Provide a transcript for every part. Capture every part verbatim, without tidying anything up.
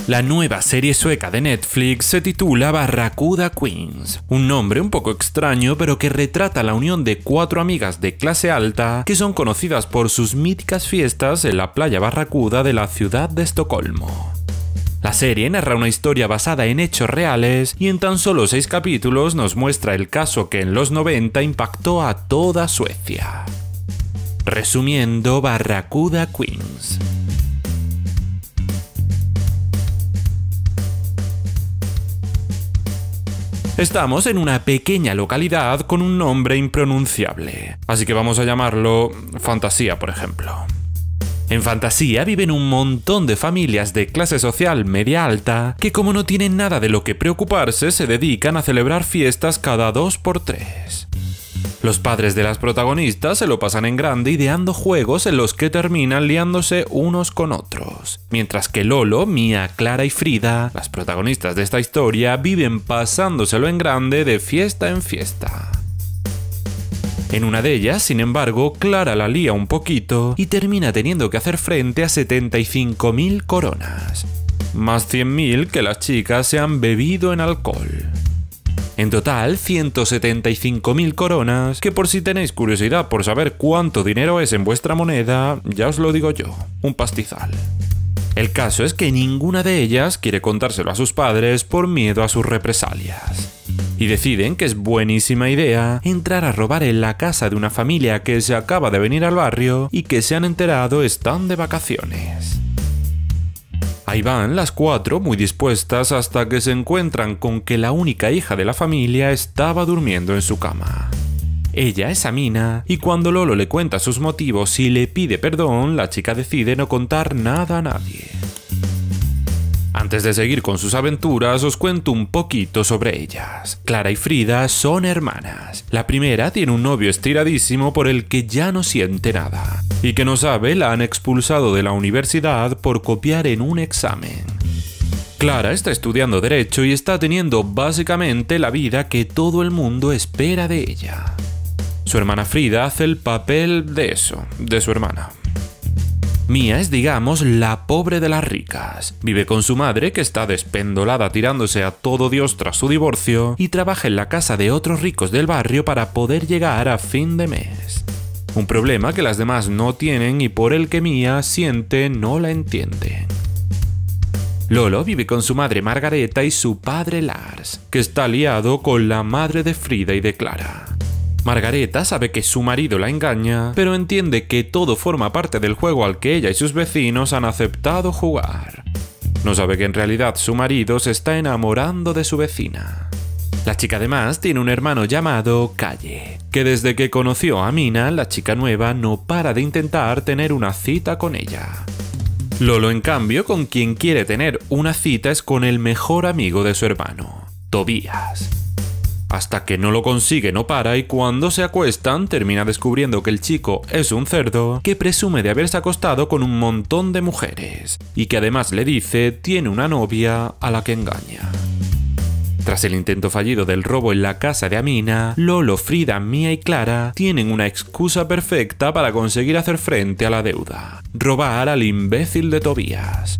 La nueva serie sueca de Netflix se titula Barracuda Queens, un nombre un poco extraño pero que retrata la unión de cuatro amigas de clase alta que son conocidas por sus míticas fiestas en la playa Barracuda de la ciudad de Estocolmo. La serie narra una historia basada en hechos reales y en tan solo seis capítulos nos muestra el caso que en los noventa impactó a toda Suecia. Resumiendo, Barracuda Queens. Estamos en una pequeña localidad con un nombre impronunciable, así que vamos a llamarlo Fantasía, por ejemplo. En Fantasía viven un montón de familias de clase social media alta que, como no tienen nada de lo que preocuparse, se dedican a celebrar fiestas cada dos por tres. Los padres de las protagonistas se lo pasan en grande ideando juegos en los que terminan liándose unos con otros, mientras que Lolo, Mía, Clara y Frida, las protagonistas de esta historia, viven pasándoselo en grande de fiesta en fiesta. En una de ellas, sin embargo, Clara la lía un poquito y termina teniendo que hacer frente a setenta y cinco mil coronas, más cien mil que las chicas se han bebido en alcohol. En total, ciento setenta y cinco mil coronas, que por si tenéis curiosidad por saber cuánto dinero es en vuestra moneda, ya os lo digo yo, un pastizal. El caso es que ninguna de ellas quiere contárselo a sus padres por miedo a sus represalias. Y deciden que es buenísima idea entrar a robar en la casa de una familia que se acaba de venir al barrio y que se han enterado están de vacaciones. Ahí van las cuatro muy dispuestas hasta que se encuentran con que la única hija de la familia estaba durmiendo en su cama. Ella es Amina y cuando Lolo le cuenta sus motivos y le pide perdón, la chica decide no contar nada a nadie. Antes de seguir con sus aventuras, os cuento un poquito sobre ellas. Clara y Frida son hermanas. La primera tiene un novio estiradísimo por el que ya no siente nada, y que no sabe la han expulsado de la universidad por copiar en un examen. Clara está estudiando Derecho y está teniendo básicamente la vida que todo el mundo espera de ella. Su hermana Frida hace el papel de eso, de su hermana. Mía es, digamos, la pobre de las ricas. Vive con su madre, que está despendolada tirándose a todo Dios tras su divorcio, y trabaja en la casa de otros ricos del barrio para poder llegar a fin de mes. Un problema que las demás no tienen y por el que Mía siente no la entienden. Lolo vive con su madre Margareta y su padre Lars, que está liado con la madre de Frida y de Clara. Margareta sabe que su marido la engaña, pero entiende que todo forma parte del juego al que ella y sus vecinos han aceptado jugar. No sabe que en realidad su marido se está enamorando de su vecina. La chica además tiene un hermano llamado Calle, que desde que conoció a Mina, la chica nueva, no para de intentar tener una cita con ella. Lolo, en cambio, con quien quiere tener una cita es con el mejor amigo de su hermano, Tobías. Hasta que no lo consigue no para y cuando se acuestan termina descubriendo que el chico es un cerdo que presume de haberse acostado con un montón de mujeres y que además le dice tiene una novia a la que engaña. Tras el intento fallido del robo en la casa de Amina, Lolo, Frida, Mía y Clara tienen una excusa perfecta para conseguir hacer frente a la deuda: robar al imbécil de Tobías.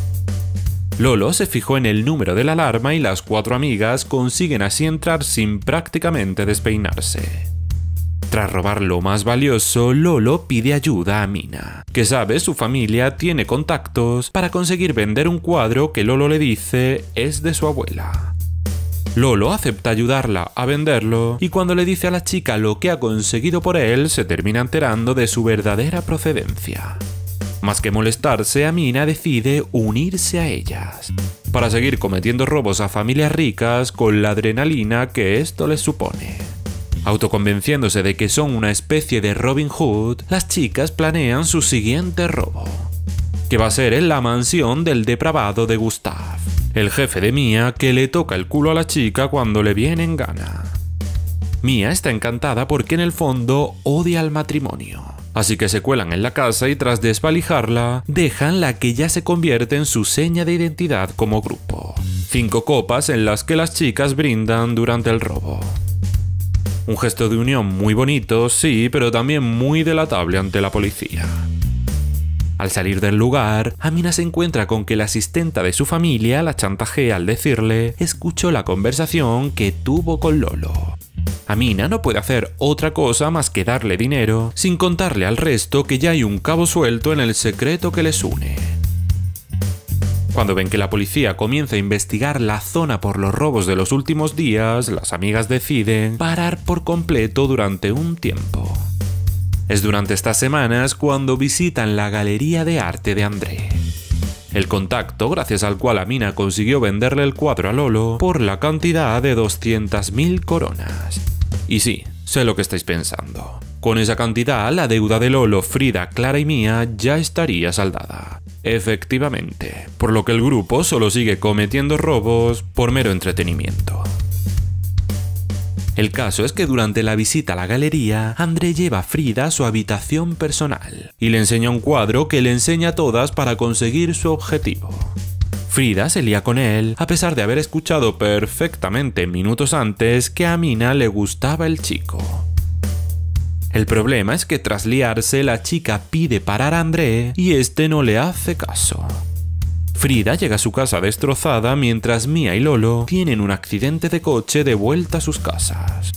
Lolo se fijó en el número de la alarma y las cuatro amigas consiguen así entrar sin prácticamente despeinarse. Tras robar lo más valioso, Lolo pide ayuda a Mina, que sabe su familia tiene contactos para conseguir vender un cuadro que Lolo le dice es de su abuela. Lolo acepta ayudarla a venderlo y cuando le dice a la chica lo que ha conseguido por él, se termina enterando de su verdadera procedencia. Más que molestarse, Amina decide unirse a ellas, para seguir cometiendo robos a familias ricas con la adrenalina que esto les supone. Autoconvenciéndose de que son una especie de Robin Hood, las chicas planean su siguiente robo, que va a ser en la mansión del depravado de Gustav, el jefe de Mía, que le toca el culo a la chica cuando le viene en gana. Mía está encantada porque en el fondo odia al matrimonio. Así que se cuelan en la casa y tras desvalijarla, dejan la que ya se convierte en su seña de identidad como grupo. Cinco copas en las que las chicas brindan durante el robo. Un gesto de unión muy bonito, sí, pero también muy delatable ante la policía. Al salir del lugar, Amina se encuentra con que la asistenta de su familia la chantajea al decirle escuchó la conversación que tuvo con Lolo. Amina no puede hacer otra cosa más que darle dinero, sin contarle al resto que ya hay un cabo suelto en el secreto que les une. Cuando ven que la policía comienza a investigar la zona por los robos de los últimos días, las amigas deciden parar por completo durante un tiempo. Es durante estas semanas cuando visitan la galería de arte de André. El contacto gracias al cual Amina consiguió venderle el cuadro a Lolo por la cantidad de doscientas mil coronas. Y sí, sé lo que estáis pensando. Con esa cantidad, la deuda de Lolo, Frida, Clara y Mía ya estaría saldada. Efectivamente, por lo que el grupo solo sigue cometiendo robos por mero entretenimiento. El caso es que durante la visita a la galería, André lleva a Frida a su habitación personal y le enseña un cuadro que le enseña a todas para conseguir su objetivo. Frida se lía con él a pesar de haber escuchado perfectamente minutos antes que a Amina le gustaba el chico. El problema es que tras liarse, la chica pide parar a André y este no le hace caso. Frida llega a su casa destrozada mientras Mía y Lolo tienen un accidente de coche de vuelta a sus casas.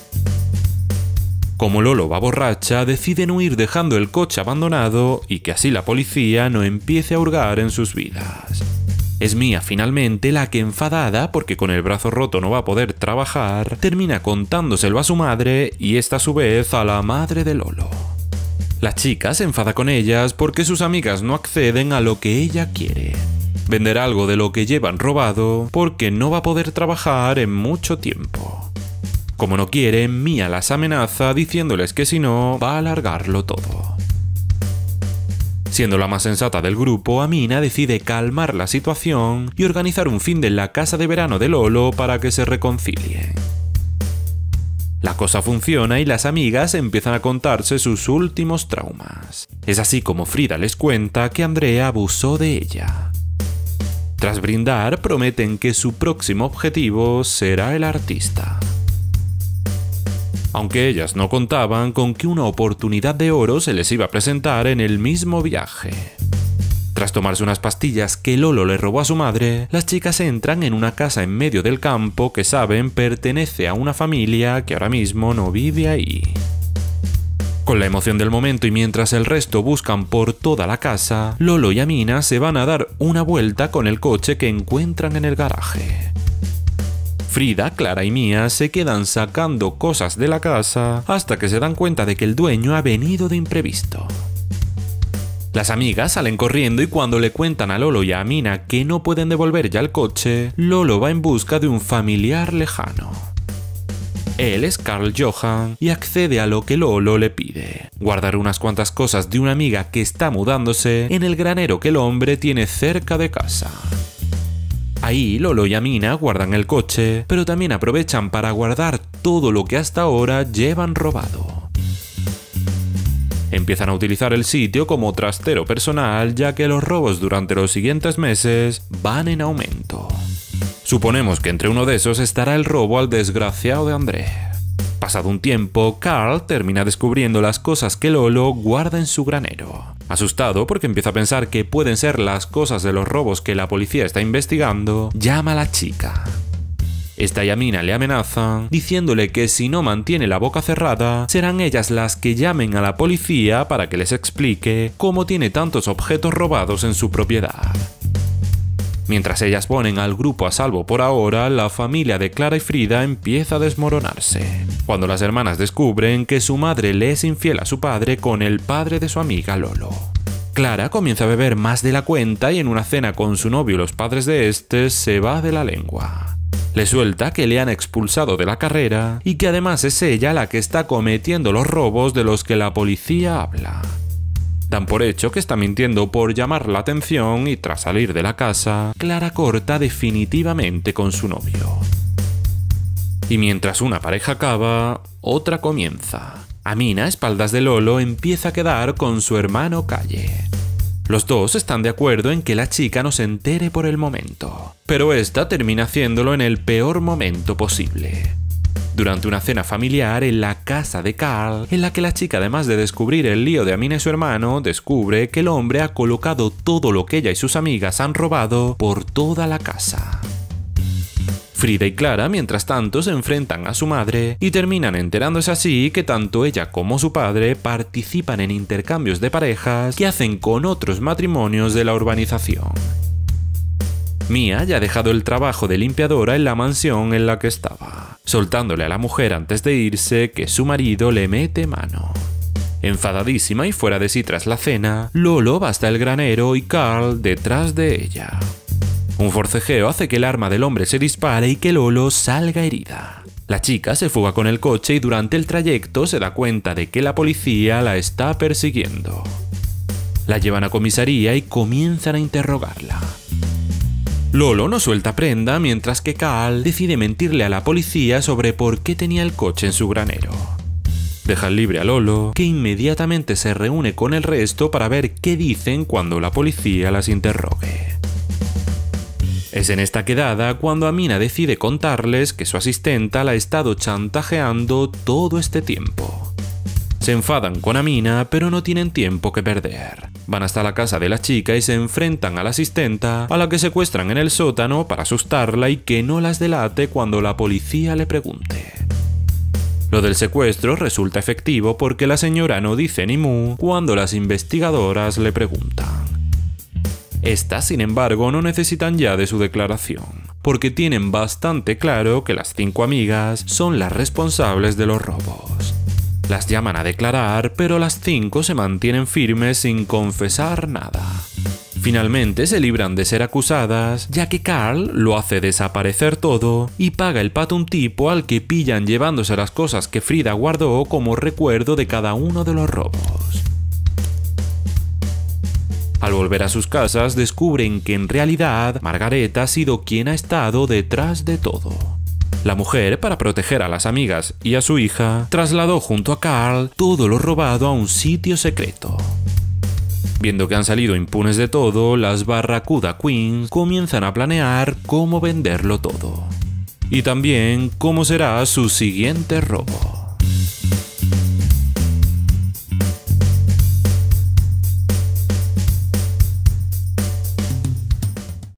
Como Lolo va borracha, deciden huir dejando el coche abandonado y que así la policía no empiece a hurgar en sus vidas. Es Mía finalmente la que, enfadada porque con el brazo roto no va a poder trabajar, termina contándoselo a su madre y esta a su vez a la madre de Lolo. La chica se enfada con ellas porque sus amigas no acceden a lo que ella quiere. Vender algo de lo que llevan robado porque no va a poder trabajar en mucho tiempo. Como no quieren, Mía las amenaza diciéndoles que si no, va a alargarlo todo. Siendo la más sensata del grupo, Amina decide calmar la situación y organizar un fin de en la casa de verano de Lolo para que se reconcilien. La cosa funciona y las amigas empiezan a contarse sus últimos traumas. Es así como Frida les cuenta que Andrea abusó de ella. Tras brindar, prometen que su próximo objetivo será el artista. Aunque ellas no contaban con que una oportunidad de oro se les iba a presentar en el mismo viaje. Tras tomarse unas pastillas que Lolo le robó a su madre, las chicas entran en una casa en medio del campo que saben pertenece a una familia que ahora mismo no vive ahí. Con la emoción del momento y mientras el resto buscan por toda la casa, Lolo y Amina se van a dar una vuelta con el coche que encuentran en el garaje. Frida, Clara y Mía se quedan sacando cosas de la casa hasta que se dan cuenta de que el dueño ha venido de imprevisto. Las amigas salen corriendo y cuando le cuentan a Lolo y a Amina que no pueden devolver ya el coche, Lolo va en busca de un familiar lejano. Él es Carl Johan y accede a lo que Lolo le pide: guardar unas cuantas cosas de una amiga que está mudándose en el granero que el hombre tiene cerca de casa. Ahí Lolo y Amina guardan el coche, pero también aprovechan para guardar todo lo que hasta ahora llevan robado. Empiezan a utilizar el sitio como trastero personal, ya que los robos durante los siguientes meses van en aumento. Suponemos que entre uno de esos estará el robo al desgraciado de André. Pasado un tiempo, Carl termina descubriendo las cosas que Lolo guarda en su granero. Asustado porque empieza a pensar que pueden ser las cosas de los robos que la policía está investigando, llama a la chica. Esta y Amina le amenazan, diciéndole que si no mantiene la boca cerrada, serán ellas las que llamen a la policía para que les explique cómo tiene tantos objetos robados en su propiedad. Mientras ellas ponen al grupo a salvo por ahora, la familia de Clara y Frida empieza a desmoronarse, cuando las hermanas descubren que su madre le es infiel a su padre con el padre de su amiga Lolo. Clara comienza a beber más de la cuenta y en una cena con su novio y los padres de este se va de la lengua. Le suelta que le han expulsado de la carrera y que además es ella la que está cometiendo los robos de los que la policía habla. Dan por hecho que está mintiendo por llamar la atención y tras salir de la casa, Clara corta definitivamente con su novio. Y mientras una pareja acaba, otra comienza. Amina, a espaldas de Lolo, empieza a quedar con su hermano Calle. Los dos están de acuerdo en que la chica no se entere por el momento, pero esta termina haciéndolo en el peor momento posible. Durante una cena familiar en la casa de Carl, en la que la chica, además de descubrir el lío de Amina y su hermano, descubre que el hombre ha colocado todo lo que ella y sus amigas han robado por toda la casa. Frida y Clara, mientras tanto, se enfrentan a su madre y terminan enterándose así que tanto ella como su padre participan en intercambios de parejas que hacen con otros matrimonios de la urbanización. Mia ya ha dejado el trabajo de limpiadora en la mansión en la que estaba, soltándole a la mujer antes de irse que su marido le mete mano. Enfadadísima y fuera de sí tras la cena, Lolo va hasta el granero y Carl detrás de ella. Un forcejeo hace que el arma del hombre se dispare y que Lolo salga herida. La chica se fuga con el coche y durante el trayecto se da cuenta de que la policía la está persiguiendo. La llevan a comisaría y comienzan a interrogarla. Lolo no suelta prenda mientras que Carl decide mentirle a la policía sobre por qué tenía el coche en su granero. Dejan libre a Lolo, que inmediatamente se reúne con el resto para ver qué dicen cuando la policía las interrogue. Es en esta quedada cuando Amina decide contarles que su asistenta la ha estado chantajeando todo este tiempo. Se enfadan con Amina, pero no tienen tiempo que perder. Van hasta la casa de la chica y se enfrentan a la asistenta, a la que secuestran en el sótano para asustarla y que no las delate cuando la policía le pregunte. Lo del secuestro resulta efectivo porque la señora no dice ni mu cuando las investigadoras le preguntan. Estas, sin embargo, no necesitan ya de su declaración, porque tienen bastante claro que las cinco amigas son las responsables de los robos. Las llaman a declarar, pero las cinco se mantienen firmes sin confesar nada. Finalmente se libran de ser acusadas, ya que Carl lo hace desaparecer todo y paga el pato a un tipo al que pillan llevándose las cosas que Frida guardó como recuerdo de cada uno de los robos. Al volver a sus casas descubren que en realidad Margaret ha sido quien ha estado detrás de todo. La mujer, para proteger a las amigas y a su hija, trasladó junto a Carl todo lo robado a un sitio secreto. Viendo que han salido impunes de todo, las Barracuda Queens comienzan a planear cómo venderlo todo. Y también cómo será su siguiente robo.